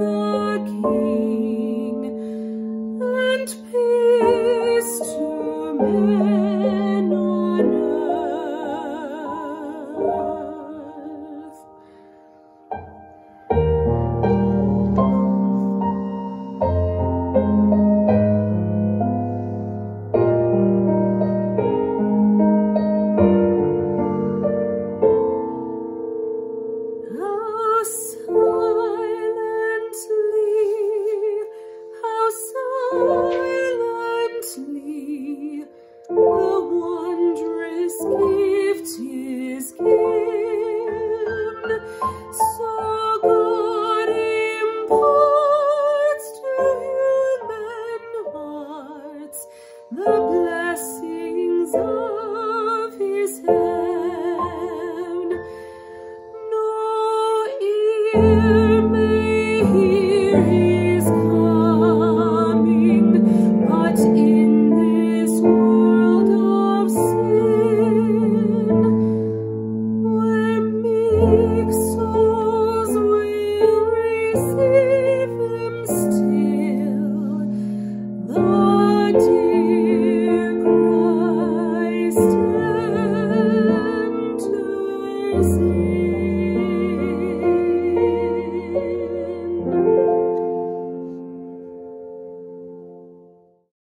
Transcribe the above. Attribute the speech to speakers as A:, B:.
A: the King, and peace to men on earth. How silently the wondrous gift is given, so God imparts to human hearts the blessings of His hand. No ear may hear His coming, but in this world of sin, where meek souls will receive Him still, the dear Christ enters in.